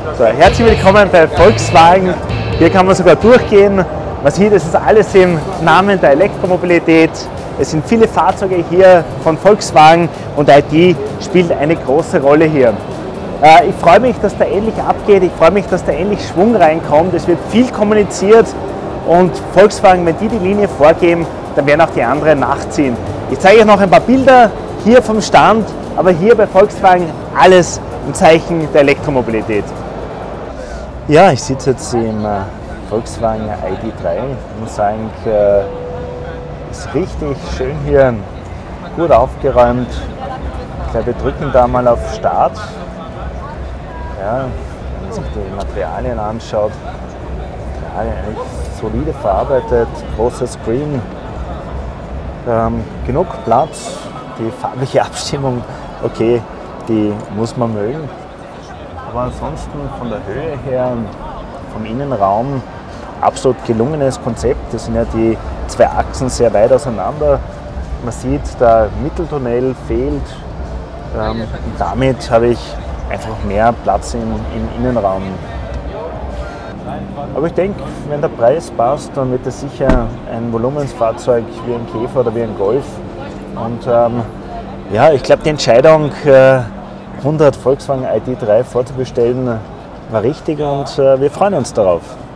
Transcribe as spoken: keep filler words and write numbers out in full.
So, herzlich willkommen bei Volkswagen. Hier kann man sogar durchgehen. Man sieht, es ist alles im Namen der Elektromobilität. Es sind viele Fahrzeuge hier von Volkswagen und I T spielt eine große Rolle hier. Äh, ich freue mich, dass da endlich abgeht. Ich freue mich, dass da endlich Schwung reinkommt. Es wird viel kommuniziert und Volkswagen, wenn die die Linie vorgeben, dann werden auch die anderen nachziehen. Ich zeige euch noch ein paar Bilder hier vom Stand, aber hier bei Volkswagen alles im Zeichen der Elektromobilität. Ja, ich sitze jetzt im äh, Volkswagen I D drei. Ich muss sagen, äh, ist richtig schön hier, gut aufgeräumt. Ich glaube, wir drücken da mal auf Start. Ja, wenn man sich die Materialien anschaut, Materialien eigentlich solide verarbeitet, großer Screen, ähm, genug Platz, die farbliche Abstimmung, okay, die muss man mögen. Aber ansonsten von der Höhe her, vom Innenraum, absolut gelungenes Konzept. Das sind ja die zwei Achsen sehr weit auseinander. Man sieht, der Mitteltunnel fehlt. Ähm, und damit habe ich einfach mehr Platz im, im Innenraum. Aber ich denke, wenn der Preis passt, dann wird es sicher ein Volumensfahrzeug wie ein Käfer oder wie ein Golf. Und ähm, ja, ich glaube, die Entscheidung, äh, hundert Volkswagen I D drei vorzubestellen, war richtig und äh, wir freuen uns darauf.